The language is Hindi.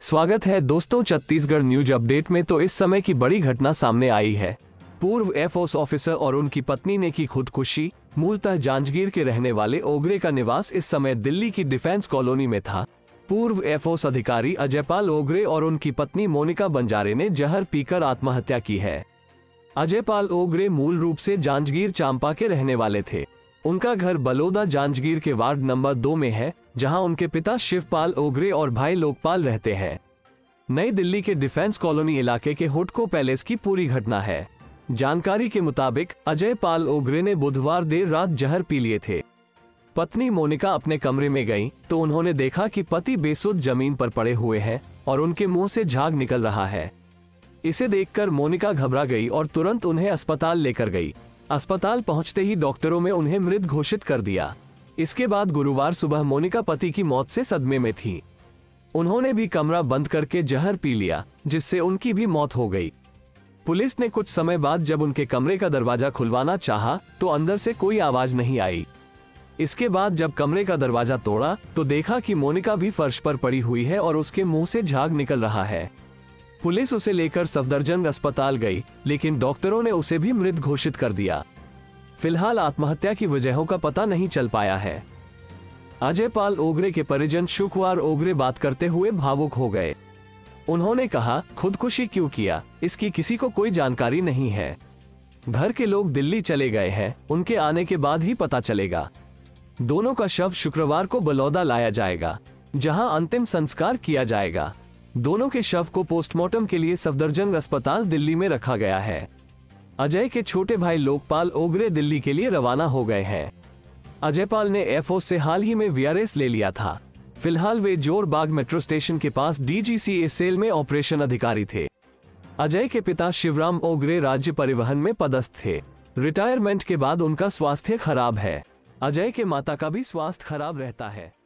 स्वागत है दोस्तों छत्तीसगढ़ न्यूज अपडेट में। तो इस समय की बड़ी घटना सामने आई है। पूर्व एयरफोर्स ऑफिसर और उनकी पत्नी ने की खुदकुशी। मूलतः जांजगीर के रहने वाले ओगरे का निवास इस समय दिल्ली की डिफेंस कॉलोनी में था। पूर्व एयरफोर्स अधिकारी अजयपाल ओगरे और उनकी पत्नी मोनिका बंजारे ने जहर पीकर आत्महत्या की है। अजयपाल ओगरे मूल रूप से जांजगीर चांपा के रहने वाले थे। उनका घर बलोदा जांजगीर के वार्ड नंबर 2 में है, जहां उनके पिता शिवपाल ओगरे और भाई लोकपाल रहते हैं। नई दिल्ली के डिफेंस कॉलोनी इलाके के हुडको पैलेस की पूरी घटना है। जानकारी के मुताबिक अजयपाल ओगरे ने बुधवार देर रात जहर पी लिए थे। पत्नी मोनिका अपने कमरे में गई तो उन्होंने देखा कि पति बेसुध जमीन पर पड़े हुए हैं और उनके मुंह से झाग निकल रहा है। इसे देखकर मोनिका घबरा गई और तुरंत उन्हें अस्पताल लेकर गई। अस्पताल पहुंचते ही डॉक्टरों ने उन्हें मृत घोषित कर दिया। इसके बाद गुरुवार सुबह मोनिका पति की मौत से सदमे में थी। उन्होंने भी कमरा बंद करके जहर पी लिया, जिससे उनकी भी मौत हो गई। पुलिस ने कुछ समय बाद जब उनके कमरे का दरवाजा खुलवाना चाहा तो अंदर से कोई आवाज नहीं आई। इसके बाद जब कमरे का दरवाजा तोड़ा तो देखा कि मोनिका भी फर्श पर पड़ी हुई है और उसके मुंह से झाग निकल रहा है। पुलिस उसे लेकर सफदरजंग अस्पताल गई, लेकिन डॉक्टरों ने उसे भी मृत घोषित कर दिया। फिलहाल आत्महत्या की वजहों का पता नहीं चल पाया है। अजयपाल ओगरे के परिजन शुक्रवार ओगरे बात करते हुए भावुक हो गए। उन्होंने कहा, खुदकुशी क्यों किया, इसकी किसी को कोई जानकारी नहीं है। घर के लोग दिल्ली चले गए हैं, उनके आने के बाद ही पता चलेगा। दोनों का शव शुक्रवार को बलौदा लाया जाएगा, जहां अंतिम संस्कार किया जाएगा। दोनों के शव को पोस्टमार्टम के लिए सफदरजंग अस्पताल दिल्ली में रखा गया है। अजय के छोटे भाई लोकपाल ओगरे दिल्ली के लिए रवाना हो गए हैं। अजयपाल ने एयरफोर्स से हाल ही में वीआरएस ले लिया था। फिलहाल वे जोरबाग मेट्रो स्टेशन के पास डीजीसीए सेल में ऑपरेशन अधिकारी थे। अजय के पिता शिवराम ओगरे राज्य परिवहन में पदस्थ थे। रिटायरमेंट के बाद उनका स्वास्थ्य खराब है। अजय के माता का भी स्वास्थ्य खराब रहता है।